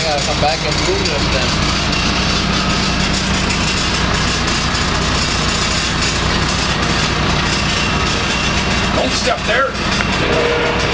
gotta come back and move this then. Don't step there.